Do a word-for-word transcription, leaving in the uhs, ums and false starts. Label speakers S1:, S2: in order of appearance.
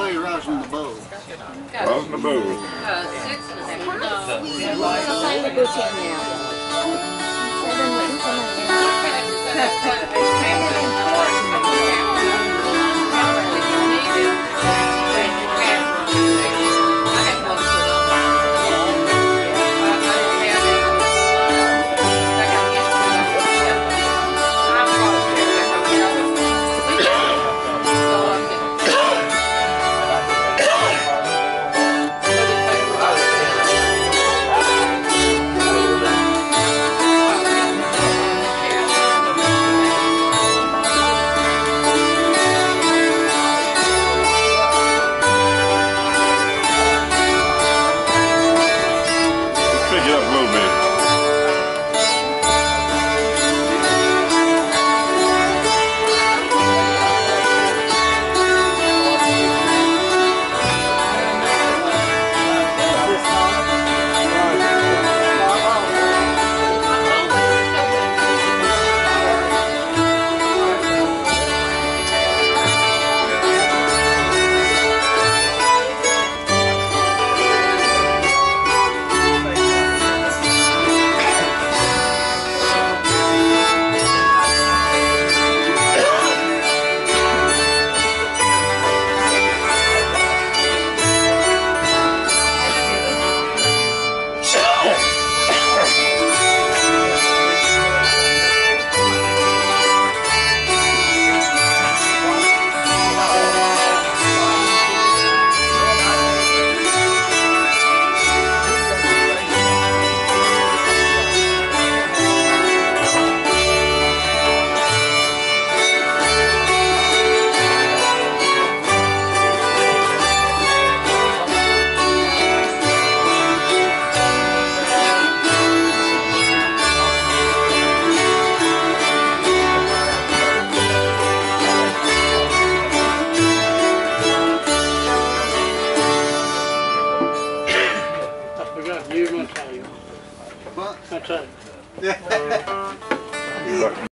S1: play Rosin the Bow.
S2: Rosin the Bow.
S3: Uh, six and a half. No.
S4: We're going to play the good team now. Seven waiting for
S1: What?
S5: That's it.
S1: Yeah.